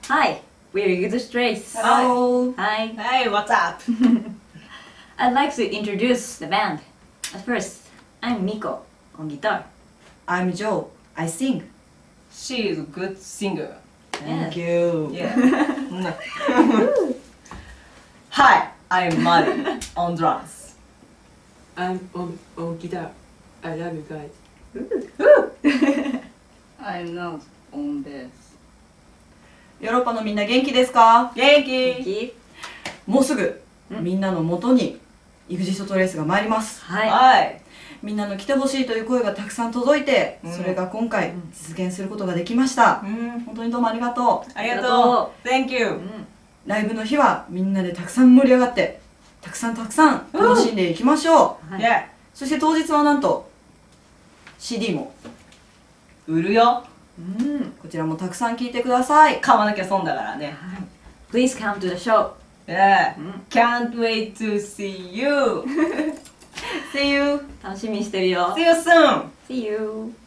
Hi, we're Good Strays. Hello. Hi. Hey, what's up? I'd like to introduce the band. At first, I'm Miko on guitar. I'm Joe. I sing. She is a good singer. Thank you. Yeah. Hi, I'm Mari on drums. I'm on guitar. I love you guys. I'm not on bass. ヨーロッパのみんな元気ですか？ 元気。 Keith. もうすぐみんなの元にEXITトレースが参ります。 はい。 はい。 みんなの来てほしいという声がたくさん届いて、それが今回実現することができました。本当にどうもありがとう。 ありがとう。Thank you. ライブの日はみんなでたくさん盛り上がって、たくさん楽しんでいきましょう。 はい Yeah. そして当日はなんと CD も売るよ。 こちらもたくさん聴いてください。 買わなきゃ損だからね。 Please come to the show. Yeah. Can't wait to see you. See you! 楽しみにしてるよ。 See you soon. See you.